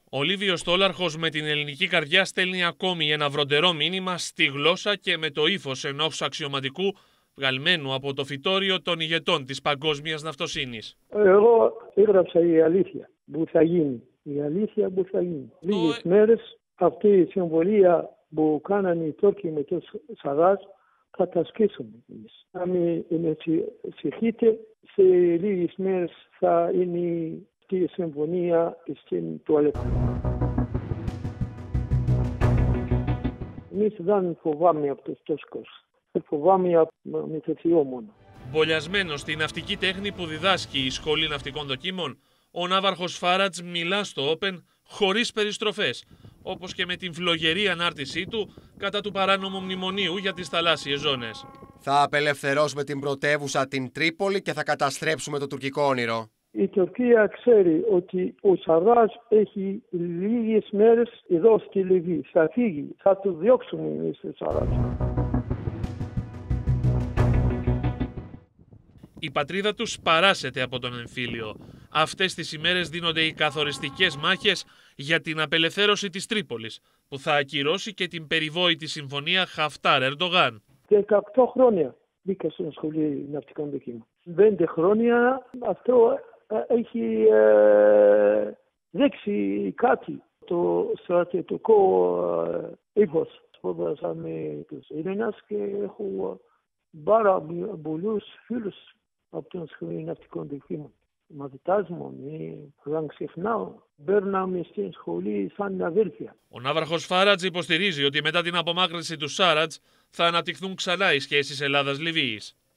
Ο Λίβιος Στόλαρχος με την ελληνική καρδιά στέλνει ακόμη ένα βροντερό μήνυμα στη γλώσσα και με το ύφος ενός αξιωματικού βγαλμένου από το φυτόριο των ηγετών της παγκόσμιας ναυτοσύνης. Εγώ έγραψα η αλήθεια που θα γίνει. Η αλήθεια που θα γίνει. Λίγες μέρες αυτή η συμβολία που κάνανε οι Τούρκοι με το Σαράτ θα τα σκίσουμε εμείς. Αν με συγχύτε, σε λίγες μέρες θα είναι η συμφωνία στην τουαλέτα. Εμείς δεν φοβάμαι από τους Τούρκους. Φοβάμαι με το Θεό μόνο. Μπολιασμένος στη ναυτική τέχνη που διδάσκει η Σχολή Ναυτικών Δοκίμων, ο ναύαρχος Φάρατς μιλά στο Open χωρίς περιστροφές, όπως και με την φλογερή ανάρτησή του κατά του παράνομου μνημονίου για τις θαλάσσιες ζώνες. Θα απελευθερώσουμε την πρωτεύουσα την Τρίπολη και θα καταστρέψουμε το τουρκικό όνειρο. Η Τουρκία ξέρει ότι ο Σαράτ έχει λίγες μέρες εδώ στη Λιβύη. Θα φύγει, θα του διώξουμε εμείς το Σαράτ. Η πατρίδα τους παράσεται από τον εμφύλιο. Αυτές τις ημέρες δίνονται οι καθοριστικές μάχες για την απελευθέρωση της Τρίπολης, που θα ακυρώσει και την περιβόητη συμφωνία Χαφτάρ-Ερντογάν. 18 χρόνια μπήκα στην Σχολή Ναυτικών Δοκίμων. 5 χρόνια αυτό έχει δείξει κάτι. Το στρατιωτικό ύφος. Σπούδασα με τους Έλληνες και έχω πάρα πολλούς φίλους από την Σχολή Ναυτικών Δοκίμων. Μαθητάς μου, δεν ξεχνάω, μπαίναμε στην σχολή σαν αδέλφια. Ο ναύαρχος Φάρατς υποστηρίζει ότι μετά την απομάκρυνση του Σάρατς θα αναπτυχθούν ξανά οι σχέσεις Ελλάδας-Λιβύης.